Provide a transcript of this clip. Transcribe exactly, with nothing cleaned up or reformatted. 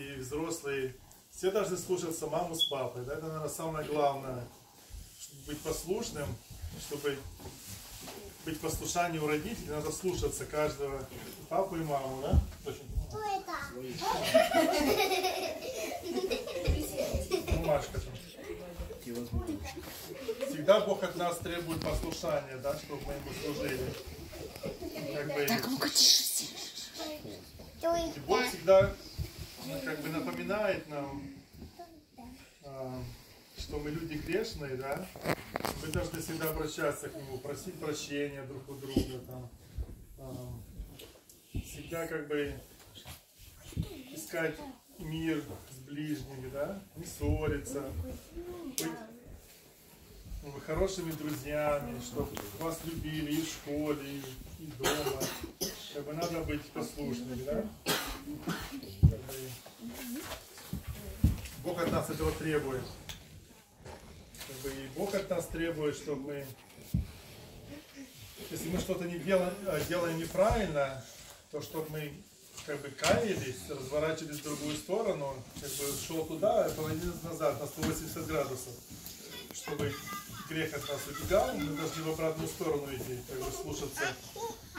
и взрослые, все должны слушаться маму с папой. Да? Это, наверное, самое главное. Чтобы быть послушным, чтобы быть послушанию у родителей, надо слушаться каждого, папу и маму, да? Кто это? Бумажка там. Всегда Бог от нас требует послушания, да, чтобы мы ему служили. Как бы, Так, ну-ка, тише. и Бог всегда как бы напоминает нам, а, что мы люди грешные, да. Мы должны всегда обращаться к Нему, просить прощения друг у друга, там, а, всегда как бы искать мир с ближними, да, не ссориться, быть ну, хорошими друзьями, чтобы вас любили и в школе, и, и дома. Как бы надо быть послушными, да? Как бы Бог от нас этого требует. Как бы и Бог от нас требует, чтобы мы, если мы что-то не делаем, делаем неправильно, то чтобы мы как бы каялись, разворачивались в другую сторону, как бы шел туда, и повернулись назад на сто восемьдесят градусов, чтобы грех от нас убегал, мы должны в обратную сторону идти, как бы слушаться